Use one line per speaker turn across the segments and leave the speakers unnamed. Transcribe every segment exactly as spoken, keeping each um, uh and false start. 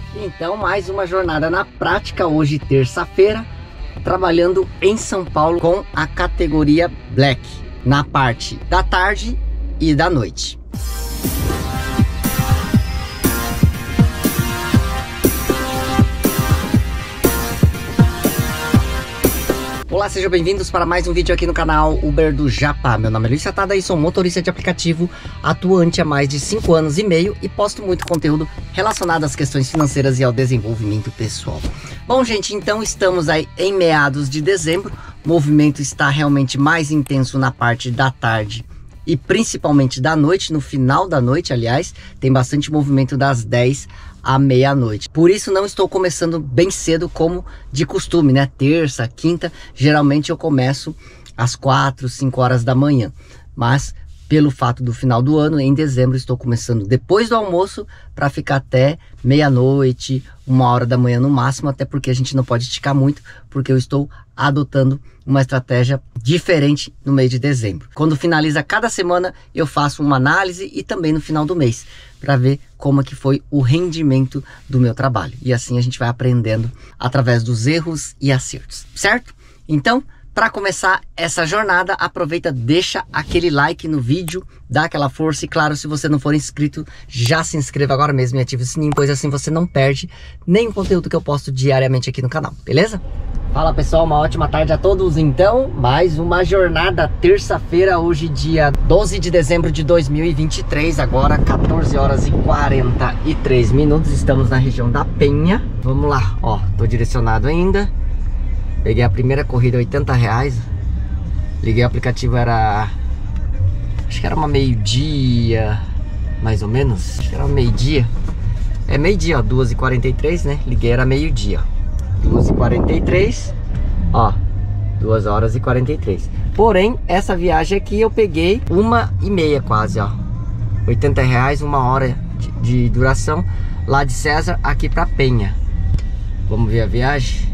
Então, mais uma jornada na prática, hoje terça-feira, trabalhando em São Paulo com a categoria Black, na parte da tarde e da noite. Olá, sejam bem-vindos para mais um vídeo aqui no canal Uber do Japa. Meu nome é Luiz Satada e sou motorista de aplicativo atuante há mais de cinco anos e meio e posto muito conteúdo relacionado às questões financeiras e ao desenvolvimento pessoal. Bom, gente, então estamos aí em meados de dezembro, o movimento está realmente mais intenso na parte da tarde e principalmente da noite, no final da noite, aliás, tem bastante movimento das dez à meia-noite. Por isso não estou começando bem cedo como de costume, né? Terça, quinta, geralmente eu começo às quatro, cinco horas da manhã. Mas pelo fato do final do ano, em dezembro, estou começando depois do almoço para ficar até meia-noite, uma hora da manhã no máximo, até porque a gente não pode esticar muito, porque eu estou adotando uma estratégia diferente no mês de dezembro. Quando finaliza cada semana, eu faço uma análise e também no final do mês, para ver como é que foi o rendimento do meu trabalho. E assim a gente vai aprendendo através dos erros e acertos, certo? Então, para começar essa jornada, aproveita, deixa aquele like no vídeo, dá aquela força e claro, se você não for inscrito, já se inscreva agora mesmo e ative o sininho, pois assim você não perde nenhum conteúdo que eu posto diariamente aqui no canal, beleza? Fala pessoal, uma ótima tarde a todos. Então, mais uma jornada, terça-feira, hoje dia doze de dezembro de dois mil e vinte e três, agora quatorze horas e quarenta e três minutos, estamos na região da Penha. Vamos lá, ó, tô direcionado ainda. Peguei a primeira corrida, oitenta reais. Liguei o aplicativo, era... acho que era uma meio-dia, mais ou menos. Acho que era uma meio-dia. É meio-dia, ó, duas e quarenta e três, né? Liguei, era meio-dia, ó. duas e quarenta e três, ó, duas horas e quarenta e três. Porém, essa viagem aqui eu peguei uma e meia quase, ó. oitenta reais, uma hora de, de duração, lá de César aqui pra Penha. Vamos ver a viagem.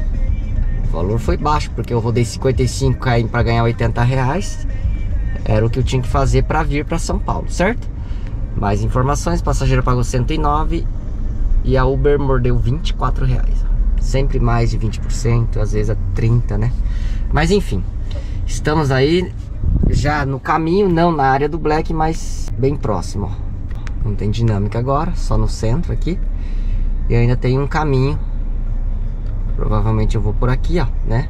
O valor foi baixo, porque eu rodei cinquenta e cinco quilômetros para ganhar oitenta reais. Era o que eu tinha que fazer para vir para São Paulo, certo? Mais informações, passageiro pagou cento e nove e a Uber mordeu vinte e quatro reais. Sempre mais de vinte por cento, às vezes a trinta por cento, né? Mas enfim, estamos aí já no caminho, não na área do Black, mas bem próximo, ó. Não tem dinâmica agora, só no centro aqui. E ainda tem um caminho. Provavelmente eu vou por aqui, ó, né?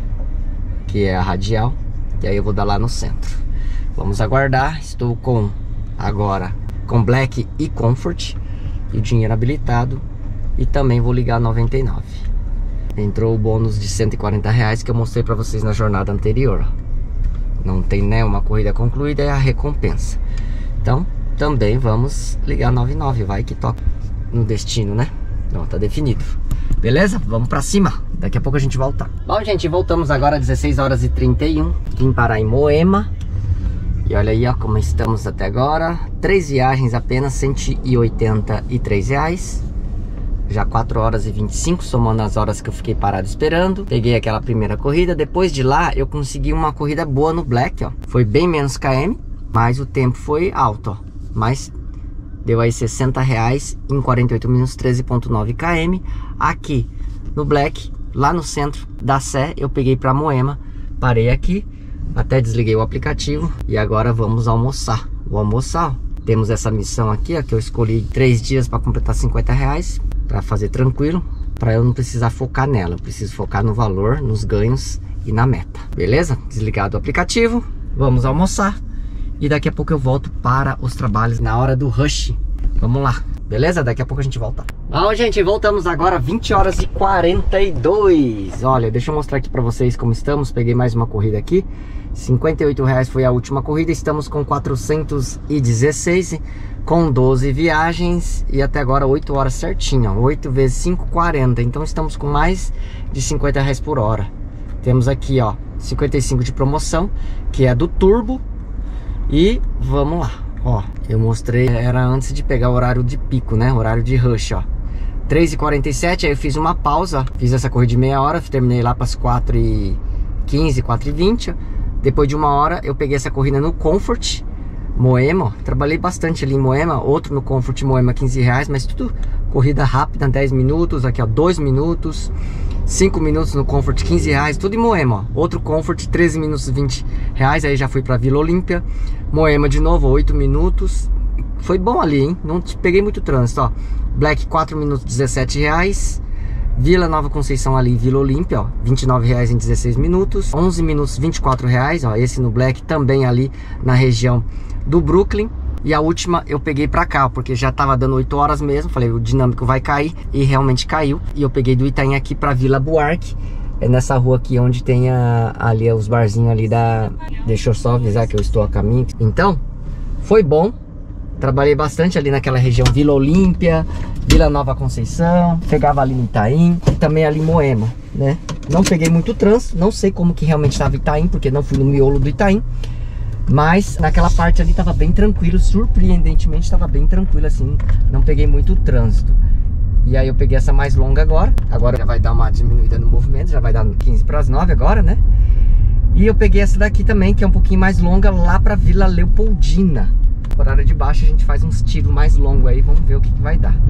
Que é a radial. E aí eu vou dar lá no centro. Vamos aguardar. Estou com, agora, com Black e Comfort. E o dinheiro habilitado. E também vou ligar noventa e nove. Entrou o bônus de cento e quarenta reais que eu mostrei pra vocês na jornada anterior, ó. Não tem, né, uma corrida concluída, é a recompensa. Então, também vamos ligar noventa e nove. Vai que toca no destino, né? Ó, tá definido. Beleza? Vamos pra cima. Daqui a pouco a gente volta. Bom, gente, voltamos agora às dezesseis horas e trinta e um. Vim parar em Moema. E olha aí, ó, como estamos até agora. Três viagens apenas, cento e oitenta e três reais. Já quatro horas e vinte e cinco, somando as horas que eu fiquei parado esperando. Peguei aquela primeira corrida. Depois de lá, eu consegui uma corrida boa no Black, ó. Foi bem menos km, mas o tempo foi alto, ó. Mas deu aí sessenta reais em quarenta e oito minutos, treze vírgula nove quilômetros. Aqui no Black, lá no centro da Sé, eu peguei para Moema. Parei aqui, até desliguei o aplicativo. E agora vamos almoçar. Vou almoçar, ó. Temos essa missão aqui, ó, que eu escolhi três dias para completar cinquenta reais. Para fazer tranquilo, para eu não precisar focar nela. Eu preciso focar no valor, nos ganhos e na meta. Beleza? Desligado o aplicativo, vamos almoçar. E daqui a pouco eu volto para os trabalhos na hora do rush. Vamos lá, beleza? Daqui a pouco a gente volta. Bom, gente, voltamos agora, vinte horas e quarenta e dois. Olha, deixa eu mostrar aqui para vocês como estamos. Peguei mais uma corrida aqui. cinquenta e oito reais foi a última corrida. Estamos com quatrocentos e dezesseis, com doze viagens. E até agora oito horas certinho, oito vezes cinco, quarenta. Então estamos com mais de cinquenta reais por hora. Temos aqui, ó, cinquenta e cinco de promoção, que é do Turbo. E vamos lá, ó, eu mostrei, era antes de pegar o horário de pico, né, horário de rush, ó, três e quarenta e sete, aí eu fiz uma pausa, fiz essa corrida de meia hora, terminei lá para as quatro e quinze, quatro e vinte, depois de uma hora eu peguei essa corrida no Comfort, Moema, trabalhei bastante ali em Moema, outro no Comfort Moema, quinze reais, mas tudo corrida rápida, dez minutos, aqui ó, dois minutos, cinco minutos no Comfort, quinze reais, tudo em Moema, ó. Outro Comfort, treze minutos, vinte reais, aí já fui pra Vila Olímpia. Moema de novo, oito minutos. Foi bom ali, hein? Não peguei muito trânsito, ó. Black, quatro minutos, dezessete reais. Vila Nova Conceição ali, Vila Olímpia, ó, vinte e nove reais em dezesseis minutos. onze minutos, vinte e quatro reais, ó. Esse no Black também ali na região do Brooklyn. E a última eu peguei pra cá, porque já tava dando oito horas mesmo. Falei, o dinâmico vai cair, e realmente caiu. E eu peguei do Itaim aqui pra Vila Buarque. É nessa rua aqui onde tem a, ali os barzinhos ali da... Deixa eu só avisar que eu estou a caminho. Então, foi bom. Trabalhei bastante ali naquela região Vila Olímpia, Vila Nova Conceição, pegava ali no Itaim e também ali em Moema, né? Não peguei muito trânsito, não sei como que realmente estava Itaim, porque não fui no miolo do Itaim. Mas naquela parte ali tava bem tranquilo, surpreendentemente estava bem tranquilo assim, não peguei muito trânsito. E aí eu peguei essa mais longa agora, agora já vai dar uma diminuída no movimento, já vai dar quinze para as nove agora, né? E eu peguei essa daqui também, que é um pouquinho mais longa, lá para Vila Leopoldina. Horário de baixo a gente faz uns tiros mais longos aí, vamos ver o que, que vai dar.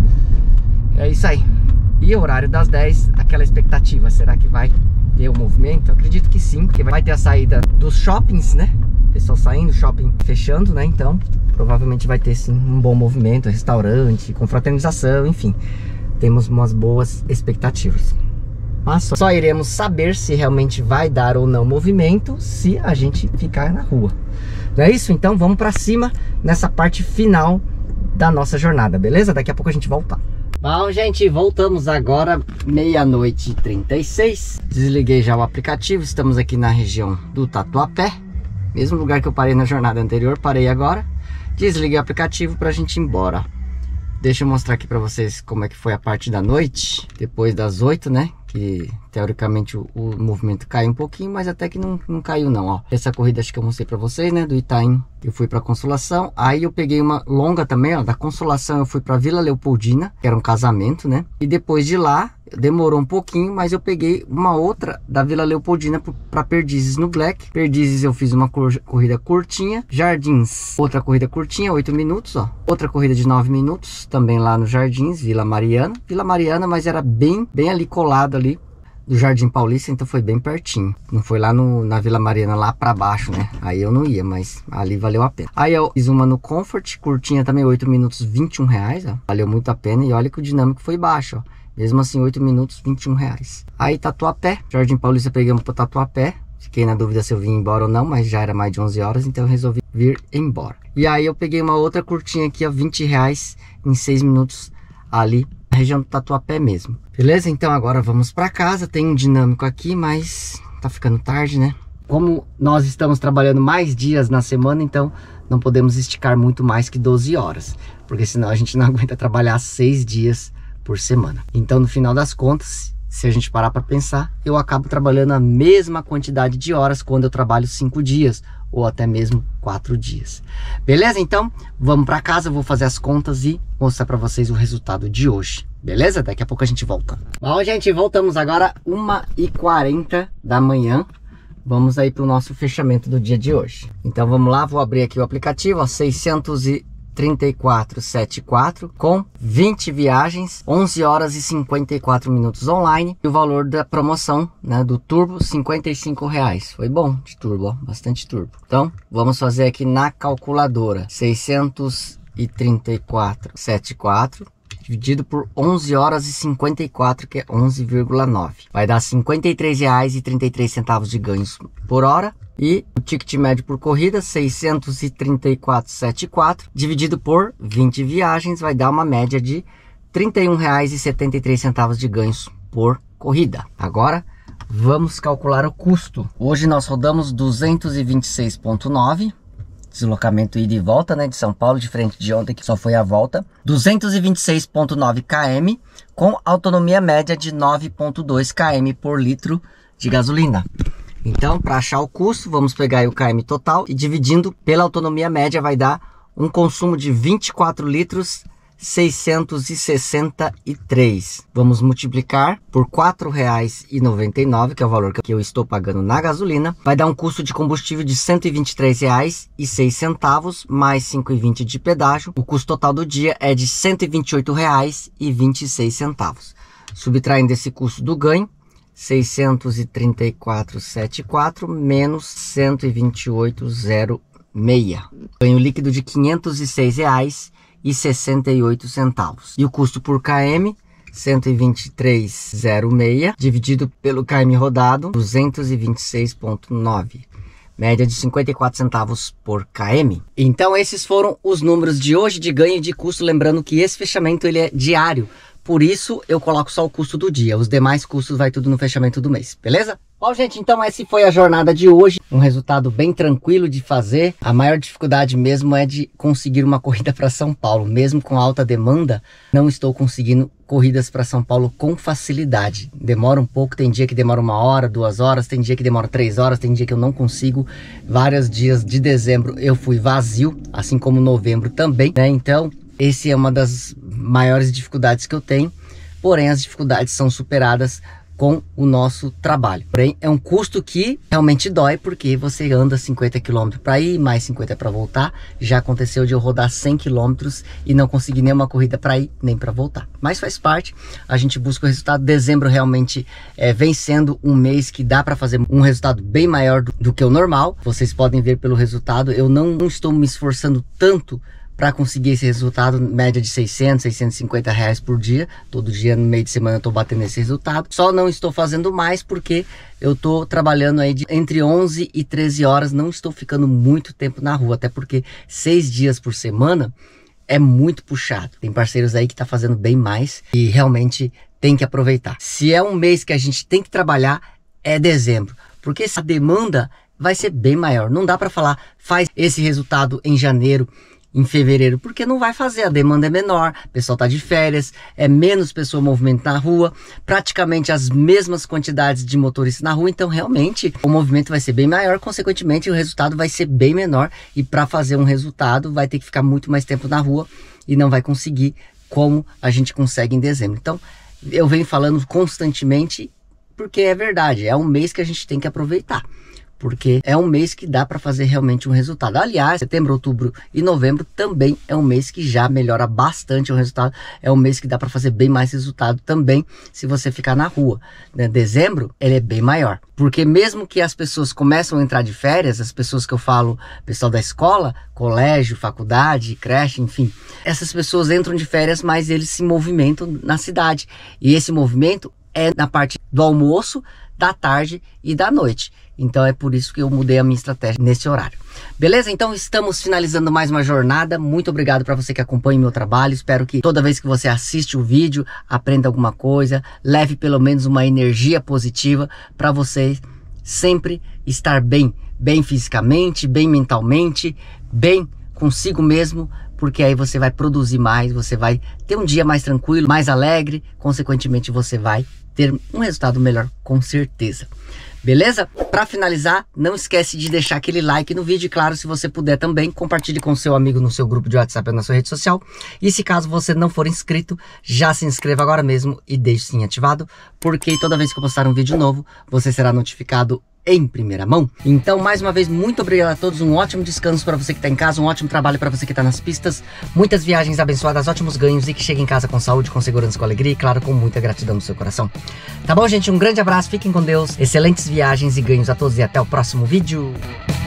É isso aí. E o horário das dez, aquela expectativa, será que vai ter o movimento? Eu acredito que sim, porque vai ter a saída dos shoppings, né? Pessoal saindo, shopping fechando, né? Então, provavelmente vai ter sim um bom movimento, restaurante, confraternização, enfim. Temos umas boas expectativas. Mas só, só iremos saber se realmente vai dar ou não movimento se a gente ficar na rua. Não é isso? Então vamos pra cima nessa parte final da nossa jornada, beleza? Daqui a pouco a gente volta. Bom, gente, voltamos agora, meia-noite e trinta e seis. Desliguei já o aplicativo, estamos aqui na região do Tatuapé. Mesmo lugar que eu parei na jornada anterior, parei agora. Desliguei o aplicativo pra gente ir embora. Deixa eu mostrar aqui pra vocês como é que foi a parte da noite, depois das oito, né? Que teoricamente o, o movimento caiu um pouquinho, mas até que não, não caiu não, ó. Essa corrida acho que eu mostrei pra vocês, né? Do Itaim eu fui pra Consolação. Aí eu peguei uma longa também, ó. Da Consolação eu fui pra Vila Leopoldina, que era um casamento, né? E depois de lá, demorou um pouquinho, mas eu peguei uma outra da Vila Leopoldina pra Perdizes no Black. Perdizes eu fiz uma cor, corrida curtinha. Jardins, outra corrida curtinha, oito minutos, ó. Outra corrida de nove minutos, também lá no Jardins, Vila Mariana. Vila Mariana, mas era bem, bem ali colado ali do Jardim Paulista, então foi bem pertinho. Não foi lá no, na Vila Mariana, lá pra baixo, né? Aí eu não ia, mas ali valeu a pena. Aí eu fiz uma no Comfort, curtinha também, oito minutos, vinte e um reais, ó. Valeu muito a pena, e olha que o dinâmico foi baixo, ó. Mesmo assim, oito minutos, vinte e um reais. Aí Tatuapé, Jardim Paulista, pegamos pro Tatuapé. Fiquei na dúvida se eu vim embora ou não, mas já era mais de onze horas, então eu resolvi vir embora. E aí eu peguei uma outra curtinha aqui, ó, vinte reais em seis minutos ali na região do Tatuapé mesmo. Beleza? Então agora vamos para casa. Tem um dinâmico aqui, mas tá ficando tarde, né? Como nós estamos trabalhando mais dias na semana, então não podemos esticar muito mais que doze horas, porque senão a gente não aguenta trabalhar seis dias por semana. Então, no final das contas, se a gente parar para pensar, eu acabo trabalhando a mesma quantidade de horas quando eu trabalho cinco dias ou até mesmo quatro dias. Beleza? Então, vamos para casa, eu vou fazer as contas e mostrar para vocês o resultado de hoje. Beleza? Daqui a pouco a gente volta. Bom, gente, voltamos agora uma e quarenta da manhã. Vamos aí para o nosso fechamento do dia de hoje. Então, vamos lá, vou abrir aqui o aplicativo, ó, seiscentos e trinta e quatro vírgula setenta e quatro com vinte viagens, onze horas e cinquenta e quatro minutos online, e o valor da promoção, né, do turbo, cinquenta e cinco reais. Foi bom de turbo, ó, bastante turbo. Então vamos fazer aqui na calculadora, seiscentos e trinta e quatro vírgula setenta e quatro dividido por onze horas e cinquenta e quatro, que é onze vírgula nove, vai dar cinquenta e três reais e trinta e três centavos de ganhos por hora. E o ticket médio por corrida, seiscentos e trinta e quatro vírgula setenta e quatro, dividido por vinte viagens, vai dar uma média de trinta e um reais e setenta e três centavos de ganhos por corrida. Agora, vamos calcular o custo. Hoje nós rodamos duzentos e vinte e seis vírgula nove, deslocamento ida e volta, né, de São Paulo, diferente de ontem que só foi a volta. duzentos e vinte e seis vírgula nove quilômetros, com autonomia média de nove vírgula dois quilômetros por litro de gasolina. Então, para achar o custo, vamos pegar aí o K M total e dividindo pela autonomia média vai dar um consumo de vinte e quatro litros seiscentos e sessenta e três. Vamos multiplicar por quatro reais e noventa e nove, que é o valor que eu estou pagando na gasolina. Vai dar um custo de combustível de cento e vinte e três reais e seis centavos, mais cinco reais e vinte centavos de pedágio. O custo total do dia é de cento e vinte e oito reais e vinte e seis centavos. Subtraindo esse custo do ganho, seiscentos e trinta e quatro vírgula setenta e quatro menos cento e vinte e oito vírgula zero seis. Ganho líquido de quinhentos e seis reais e sessenta e oito centavos. E o custo por km, cento e vinte e três vírgula zero seis, dividido pelo km rodado, duzentos e vinte e seis vírgula nove. Média de cinquenta e quatro centavos por km. Então esses foram os números de hoje de ganho e de custo. Lembrando que esse fechamento ele é diário. Por isso eu coloco só o custo do dia. Os demais custos vai tudo no fechamento do mês. Beleza? Bom, gente, então essa foi a jornada de hoje. Um resultado bem tranquilo de fazer. A maior dificuldade mesmo é de conseguir uma corrida para São Paulo. Mesmo com alta demanda, não estou conseguindo corridas para São Paulo com facilidade. Demora um pouco, tem dia que demora uma hora, duas horas, tem dia que demora três horas, tem dia que eu não consigo. Vários dias de dezembro eu fui vazio, assim como novembro também, né? Então, esse é uma das maiores dificuldades que eu tenho. Porém, as dificuldades são superadas com o nosso trabalho. Porém, é um custo que realmente dói, porque você anda cinquenta quilômetros para ir, mais cinquenta para voltar. Já aconteceu de eu rodar cem quilômetros e não conseguir nenhuma corrida para ir, nem para voltar. Mas faz parte, a gente busca o resultado. Dezembro realmente é, vem sendo um mês que dá para fazer um resultado bem maior do, do que o normal. Vocês podem ver pelo resultado, eu não, não estou me esforçando tanto para conseguir esse resultado, média de seiscentos, seiscentos e cinquenta reais por dia. Todo dia no meio de semana eu tô batendo esse resultado. Só não estou fazendo mais porque eu tô trabalhando aí de entre onze e treze horas. Não estou ficando muito tempo na rua, até porque seis dias por semana é muito puxado. Tem parceiros aí que tá fazendo bem mais e realmente tem que aproveitar. Se é um mês que a gente tem que trabalhar, é dezembro, porque essa demanda vai ser bem maior. Não dá para falar, faz esse resultado em janeiro, em fevereiro, porque não vai fazer, a demanda é menor, o pessoal tá de férias, é menos pessoa movimento na rua, praticamente as mesmas quantidades de motoristas na rua, então realmente o movimento vai ser bem maior, consequentemente o resultado vai ser bem menor, e para fazer um resultado vai ter que ficar muito mais tempo na rua e não vai conseguir como a gente consegue em dezembro. Então eu venho falando constantemente porque é verdade, é um mês que a gente tem que aproveitar, porque é um mês que dá para fazer realmente um resultado. Aliás, setembro, outubro e novembro também é um mês que já melhora bastante o resultado. É um mês que dá para fazer bem mais resultado também se você ficar na rua, né? Dezembro, ele é bem maior, porque mesmo que as pessoas começam a entrar de férias, as pessoas que eu falo, pessoal da escola, colégio, faculdade, creche, enfim, essas pessoas entram de férias, mas eles se movimentam na cidade. E esse movimento é na parte do almoço, da tarde e da noite. Então é por isso que eu mudei a minha estratégia nesse horário. Beleza? Então estamos finalizando mais uma jornada. Muito obrigado para você que acompanha o meu trabalho. Espero que toda vez que você assiste o vídeo, aprenda alguma coisa, leve pelo menos uma energia positiva para você sempre estar bem, bem fisicamente, bem mentalmente, bem consigo mesmo, porque aí você vai produzir mais, você vai ter um dia mais tranquilo, mais alegre, consequentemente você vai ter um resultado melhor, com certeza. Beleza? Para finalizar, não esquece de deixar aquele like no vídeo. E claro, se você puder também, compartilhe com seu amigo no seu grupo de WhatsApp ou na sua rede social. E se caso você não for inscrito, já se inscreva agora mesmo e deixe sim ativado, porque toda vez que eu postar um vídeo novo, você será notificado em primeira mão. Então, mais uma vez, muito obrigado a todos, um ótimo descanso para você que está em casa, um ótimo trabalho para você que está nas pistas, muitas viagens abençoadas, ótimos ganhos e que chegue em casa com saúde, com segurança, com alegria e claro, com muita gratidão no seu coração. Tá bom, gente? Um grande abraço, fiquem com Deus, excelentes viagens e ganhos a todos e até o próximo vídeo.